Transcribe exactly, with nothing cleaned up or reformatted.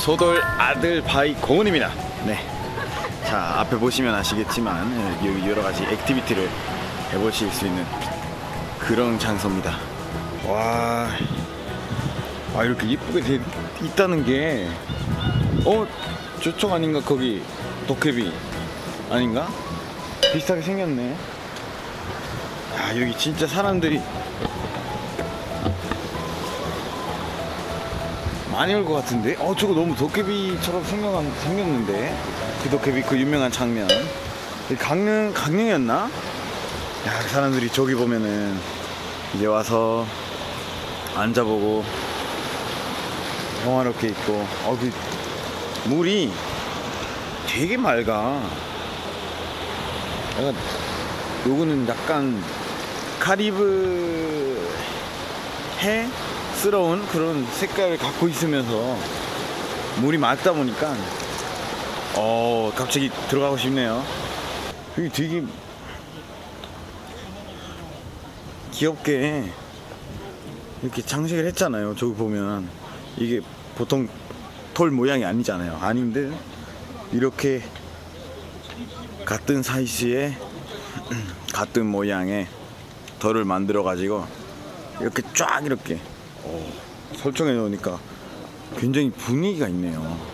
소돌 아들 바위 공원입니다. 네. 자, 앞에 보시면 아시겠지만 여기 여러 가지 액티비티를 해보실 수 있는 그런 장소입니다. 와, 아, 이렇게 이쁘게 돼 있다는 게, 어, 저쪽 아닌가? 거기 도깨비 아닌가? 비슷하게 생겼네. 아, 여기 진짜 사람들이 많이 올 것 같은데? 어, 저거 너무 도깨비처럼 생각, 생겼는데? 그 도깨비 그 유명한 장면. 강릉, 강릉이었나? 야, 사람들이 저기 보면은 이제 와서 앉아보고 평화롭게 있고, 어, 그 물이 되게 맑아. 약간, 요거는 약간 카리브 해? 스러운 그런 색깔을 갖고 있으면서 물이 맑다 보니까 어 갑자기 들어가고 싶네요. 여기 되게 귀엽게 이렇게 장식을 했잖아요. 저기 보면 이게 보통 돌 모양이 아니잖아요. 아닌데 이렇게 같은 사이즈의 같은 모양의 돌을 만들어 가지고 이렇게 쫙 이렇게 오, 설정해 놓으니까 굉장히 분위기가 있네요.